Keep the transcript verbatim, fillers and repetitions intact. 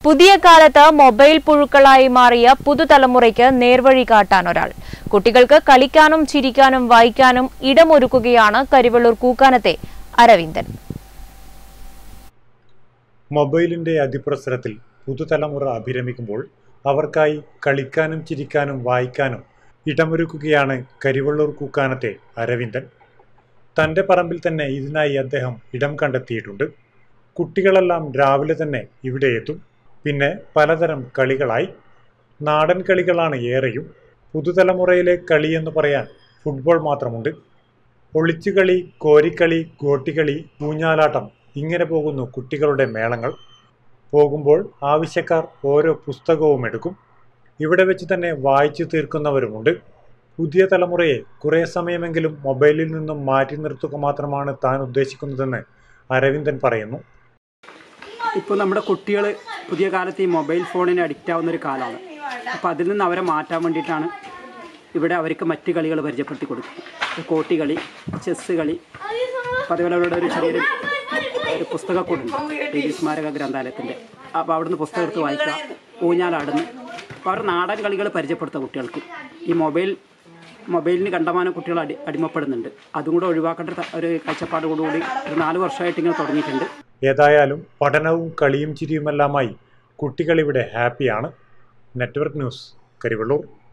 പുതിയ കാലത്ത് മൊബൈൽ പുഴുക്കളായി മാറിയ പുതുതലമുറയ്ക്ക് നേർവഴി കാട്ടാൻ ഒരാൾ. കുട്ടികൾക്ക് കളിക്കാനും ചിരിക്കാനും വായിക്കാനും ഇടമൊരുക്കുകയാണ് കരിവെള്ളൂർ കൂക്കാനത്തെ അരവിന്ദൻ. മൊബൈലിന്റെ അതിപ്രസരത്തിൽ പുതുതലമുറ അഭിരമിക്കുമ്പോൾ അവർക്കായി കളിക്കാനും ചിരിക്കാനും വായിക്കാനും ഇടമൊരുക്കുകയാണ് കരിവെള്ളൂർ കൂക്കാനത്തെ അരവിന്ദൻ. തന്റെ പറമ്പിൽ തന്നെ ഇതിനായി അദ്ദേഹം ഇടം കണ്ടെത്തിയിട്ടുണ്ട്. കുട്ടികളെല്ലാം രാവിലെ തന്നെ ഇവിടെ എത്തും. പിന്നെ പലതരം കളികളായി. നാടൻ കളികളാണ് ഏറെയും. പുതുതലമുറയിലെ കളിയെന്ന് പറയാൻ ഫുട്ബോൾ മാത്രമുണ്ട്. ഒളിച്ചുകളി, കോരിക്കളി, ഗോട്ടികളി, ഊഞ്ഞാലാട്ടം, ഇങ്ങനെ പോകുന്നു കുട്ടികളുടെ മേളങ്ങൾ. പോകുമ്പോൾ ആവശ്യക്കാർ ഓരോ പുസ്തകവും എടുക്കും. ഇവിടെ വെച്ച് തന്നെ വായിച്ചു തീർക്കുന്നവരുമുണ്ട്. പുതിയ തലമുറയെ കുറേ സമയമെങ്കിലും മൊബൈലിൽ നിന്നും മാറ്റി നിർത്തുക മാത്രമാണ് താൻ ഉദ്ദേശിക്കുന്നതെന്ന് അരവിന്ദൻ പറയുന്നു. ഇപ്പോൾ നമ്മുടെ കുട്ടികൾ പുതിയ കാലത്ത് ഈ മൊബൈൽ ഫോണിന് അഡിക്റ്റ് ആവുന്ന ഒരു കാലമാണ്. അപ്പോൾ അതിൽ നിന്ന് അവരെ മാറ്റാൻ വേണ്ടിയിട്ടാണ് ഇവിടെ അവർക്ക് മറ്റ് കളികൾ പരിചയപ്പെടുത്തി കൊടുക്കുന്നത്. കോട്ടികളി, ചെസ്സ് കളി, അപ്പോൾ അതുപോലെ അവരുടെ ഒരു ചെറിയൊരു ഒരു പുസ്തകക്കൂടുണ്ട് ടി വി സ്മാരക ഗ്രന്ഥാലയത്തിൻ്റെ. അപ്പോൾ അവിടുന്ന് പുസ്തകം എടുത്ത് വായിക്കുക, ഊഞ്ഞാലാടുന്നു. അപ്പോൾ അവർ നാടൻ കളികൾ പരിചയപ്പെടുത്തുക കുട്ടികൾക്ക്. ഈ മൊബൈൽ മൊബൈലിന് കണ്ടമാനം കുട്ടികൾ അടി അടിമപ്പെടുന്നുണ്ട്. അതും കൂടെ ഒഴിവാക്കേണ്ട ഒരു കാഴ്ചപ്പാടോടുകൂടി ഒരു നാല് വർഷമായിട്ട് ഇങ്ങനെ തുടങ്ങിയിട്ടുണ്ട്. ഏതായാലും പഠനവും കളിയും ചിരിയുമെല്ലാമായി കുട്ടികൾ ഇവിടെ ഹാപ്പിയാണ്. Network news, Karivellur.